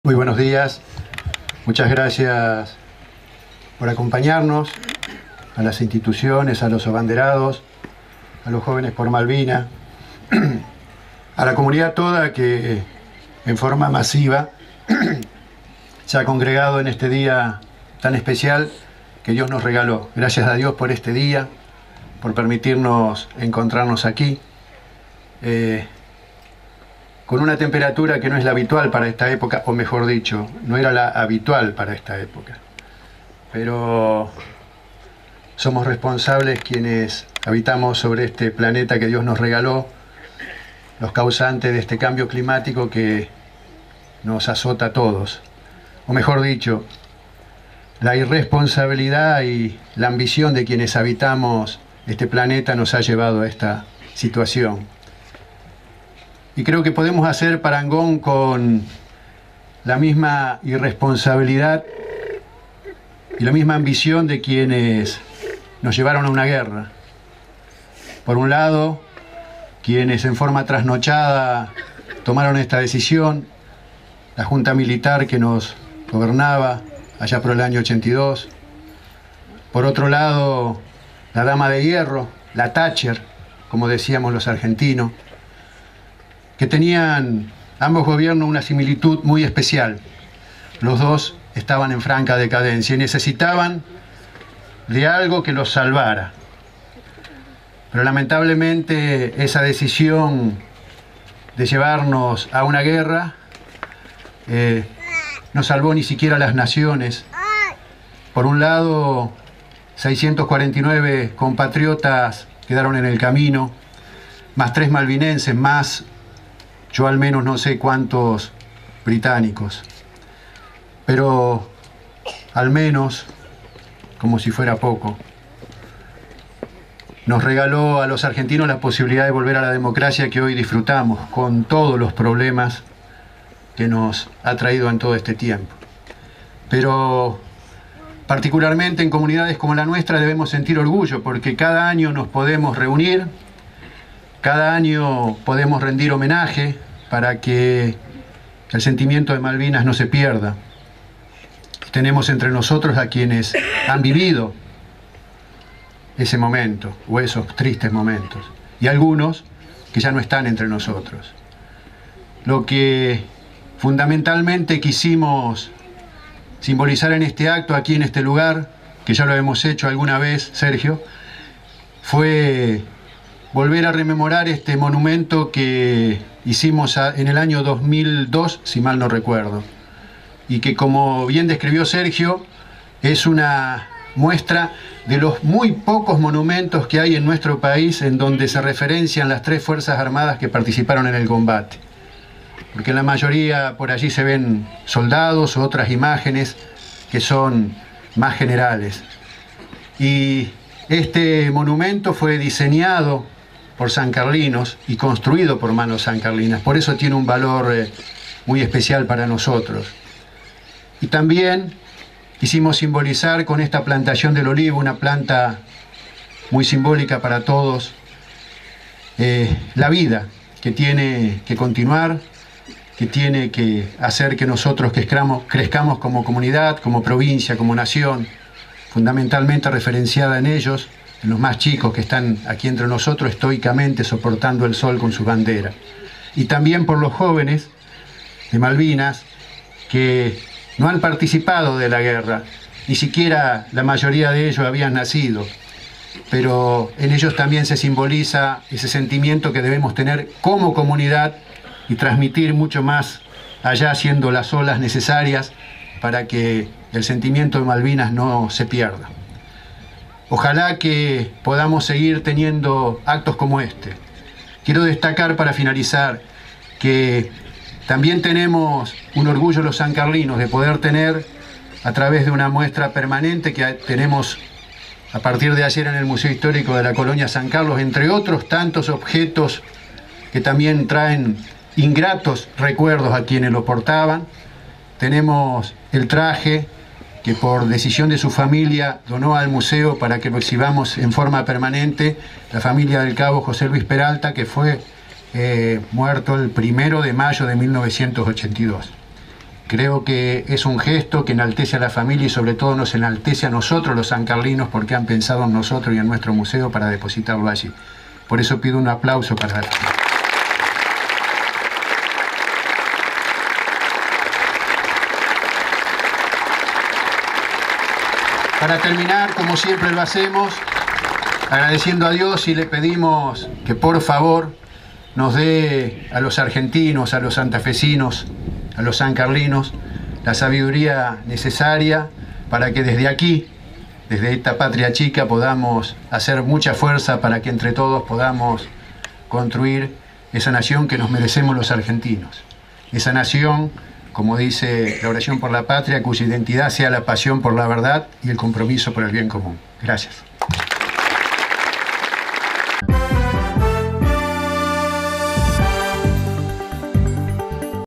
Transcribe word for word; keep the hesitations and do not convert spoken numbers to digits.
Muy buenos días, muchas gracias por acompañarnos, a las instituciones, a los abanderados, a los jóvenes por Malvinas, a la comunidad toda que en forma masiva se ha congregado en este día tan especial que Dios nos regaló. Gracias a Dios por este día, por permitirnos encontrarnos aquí. Eh, con una temperatura que no es la habitual para esta época, o mejor dicho, no era la habitual para esta época. Pero somos responsables quienes habitamos sobre este planeta que Dios nos regaló, los causantes de este cambio climático que nos azota a todos. O mejor dicho, la irresponsabilidad y la ambición de quienes habitamos este planeta nos ha llevado a esta situación. Y creo que podemos hacer parangón con la misma irresponsabilidad y la misma ambición de quienes nos llevaron a una guerra. Por un lado, quienes en forma trasnochada tomaron esta decisión, la Junta Militar que nos gobernaba allá por el año ochenta y dos. Por otro lado, la Dama de Hierro, la Thatcher, como decíamos los argentinos, que tenían ambos gobiernos una similitud muy especial. Los dos estaban en franca decadencia y necesitaban de algo que los salvara. Pero lamentablemente esa decisión de llevarnos a una guerra eh, no salvó ni siquiera a las naciones. Por un lado, seiscientos cuarenta y nueve compatriotas quedaron en el camino, más tres malvinenses, más yo al menos no sé cuántos británicos, pero al menos, como si fuera poco, nos regaló a los argentinos la posibilidad de volver a la democracia que hoy disfrutamos, con todos los problemas que nos ha traído en todo este tiempo. Pero particularmente en comunidades como la nuestra debemos sentir orgullo, porque cada año nos podemos reunir, cada año podemos rendir homenaje para que el sentimiento de Malvinas no se pierda. Tenemos entre nosotros a quienes han vivido ese momento, o esos tristes momentos, y algunos que ya no están entre nosotros. Lo que fundamentalmente quisimos simbolizar en este acto, aquí en este lugar, que ya lo hemos hecho alguna vez, Sergio, fue volver a rememorar este monumento que hicimos en el año dos mil dos, si mal no recuerdo, y que, como bien describió Sergio, es una muestra de los muy pocos monumentos que hay en nuestro país en donde se referencian las tres Fuerzas Armadas que participaron en el combate. Porque en la mayoría por allí se ven soldados o otras imágenes que son más generales. Y este monumento fue diseñado por sancarlinos y construido por manos sancarlinas. Por eso tiene un valor eh, muy especial para nosotros. Y también quisimos simbolizar con esta plantación del olivo, una planta muy simbólica para todos, eh, la vida que tiene que continuar, que tiene que hacer que nosotros crezcamos, crezcamos como comunidad, como provincia, como nación, fundamentalmente referenciada en ellos, en los más chicos que están aquí entre nosotros estoicamente soportando el sol con su bandera. Y también por los jóvenes de Malvinas que no han participado de la guerra, ni siquiera la mayoría de ellos habían nacido, pero en ellos también se simboliza ese sentimiento que debemos tener como comunidad y transmitir mucho más allá, haciendo las olas necesarias para que el sentimiento de Malvinas no se pierda. Ojalá que podamos seguir teniendo actos como este. Quiero destacar para finalizar que también tenemos un orgullo los sancarlinos de poder tener, a través de una muestra permanente que tenemos a partir de ayer en el Museo Histórico de la Colonia San Carlos, entre otros tantos objetos que también traen ingratos recuerdos a quienes lo portaban. Tenemos el traje que por decisión de su familia donó al museo para que lo exhibamos en forma permanente, la familia del cabo José Luis Peralta, que fue eh, muerto el primero de mayo de mil novecientos ochenta y dos. Creo que es un gesto que enaltece a la familia y sobre todo nos enaltece a nosotros los sancarlinos porque han pensado en nosotros y en nuestro museo para depositarlo allí. Por eso pido un aplauso para la familia. Para terminar, como siempre lo hacemos, agradeciendo a Dios y le pedimos que por favor nos dé a los argentinos, a los santafesinos, a los sancarlinos, la sabiduría necesaria para que desde aquí, desde esta patria chica, podamos hacer mucha fuerza para que entre todos podamos construir esa nación que nos merecemos los argentinos. Esa nación, como dice la oración por la patria, cuya identidad sea la pasión por la verdad y el compromiso por el bien común. Gracias.